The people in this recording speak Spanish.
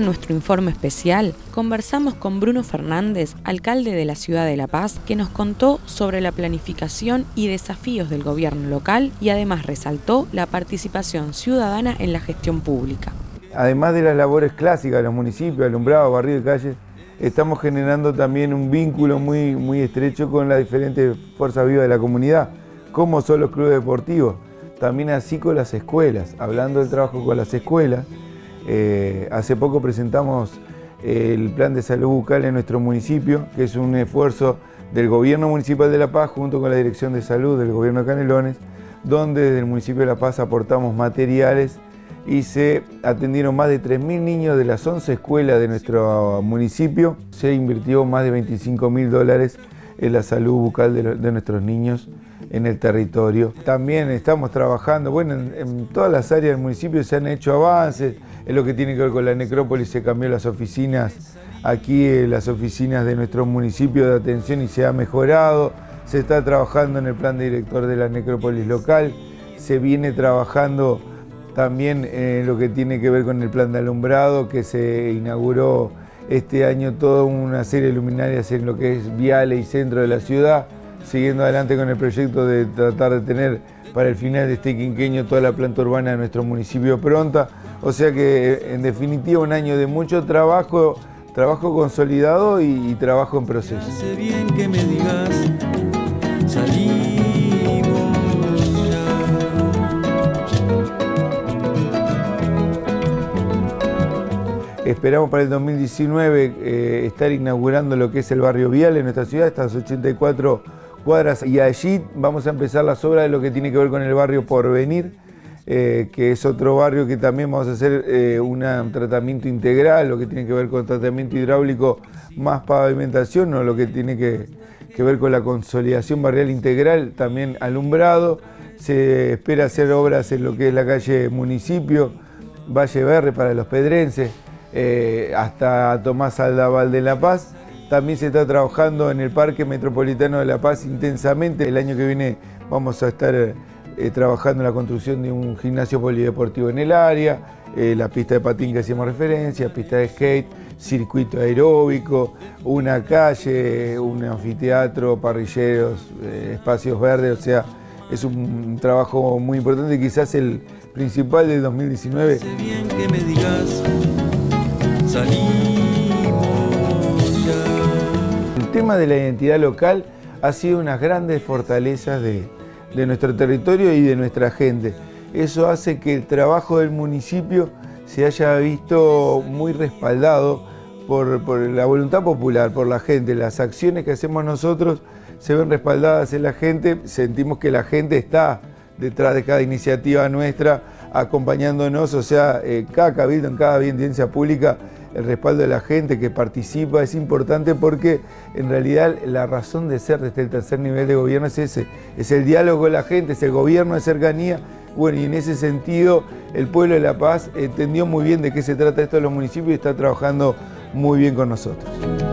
nuestro informe especial, conversamos con Bruno Fernández, alcalde de la ciudad de La Paz, que nos contó sobre la planificación y desafíos del gobierno local y además resaltó la participación ciudadana en la gestión pública. Además de las labores clásicas de los municipios, alumbrado, barrido de calles, estamos generando también un vínculo muy estrecho con las diferentes fuerzas vivas de la comunidad, como son los clubes deportivos, también así con las escuelas. Hablando del trabajo con las escuelas, hace poco presentamos el plan de salud bucal en nuestro municipio, que es un esfuerzo del gobierno municipal de La Paz junto con la dirección de salud del gobierno de Canelones, donde desde el municipio de La Paz aportamos materiales y se atendieron más de 3.000 niños de las 11 escuelas de nuestro municipio. Se invirtió más de $25.000 en la salud bucal de nuestros niños en el territorio. También estamos trabajando, bueno, en todas las áreas del municipio se han hecho avances. En lo que tiene que ver con la necrópolis se cambió las oficinas, aquí las oficinas de nuestro municipio de atención y se ha mejorado. Se está trabajando en el plan director de la necrópolis local, se viene trabajando también en lo que tiene que ver con el plan de alumbrado, que se inauguró este año toda una serie de luminarias en lo que es viales y centro de la ciudad, siguiendo adelante con el proyecto de tratar de tener para el final de este quinquenio toda la planta urbana de nuestro municipio pronta. O sea que en definitiva un año de mucho trabajo consolidado y trabajo en proceso. Hace bien que me digas, salimos ya. Esperamos para el 2019 estar inaugurando lo que es el barrio vial en nuestra ciudad, estas 84 cuadras, y allí vamos a empezar las obras de lo que tiene que ver con el barrio Porvenir, que es otro barrio que también vamos a hacer un tratamiento integral, lo que tiene que ver con tratamiento hidráulico más pavimentación, o lo que tiene que ver con la consolidación barrial integral, también alumbrado. Se espera hacer obras en lo que es la calle Municipio, Valle Verde para los pedrenses, hasta Tomás Aldaval de La Paz. También se está trabajando en el Parque Metropolitano de La Paz intensamente. El año que viene vamos a estar trabajando en la construcción de un gimnasio polideportivo en el área, la pista de patín que hacíamos referencia, pista de skate, circuito aeróbico, una calle, un anfiteatro, parrilleros, espacios verdes. O sea, es un trabajo muy importante, quizás el principal del 2019. Hace bien que me digas, salimos ya. El tema de la identidad local ha sido unas grandes fortalezas de nuestro territorio y de nuestra gente. Eso hace que el trabajo del municipio se haya visto muy respaldado por la voluntad popular, por la gente. Las acciones que hacemos nosotros se ven respaldadas en la gente, sentimos que la gente está detrás de cada iniciativa nuestra, acompañándonos. O sea, cada cabildo, en cada audiencia pública, el respaldo de la gente que participa es importante, porque en realidad la razón de ser desde el tercer nivel de gobierno es ese, es el diálogo con la gente, es el gobierno de cercanía. Bueno, y en ese sentido el pueblo de La Paz entendió muy bien de qué se trata esto de los municipios y está trabajando muy bien con nosotros.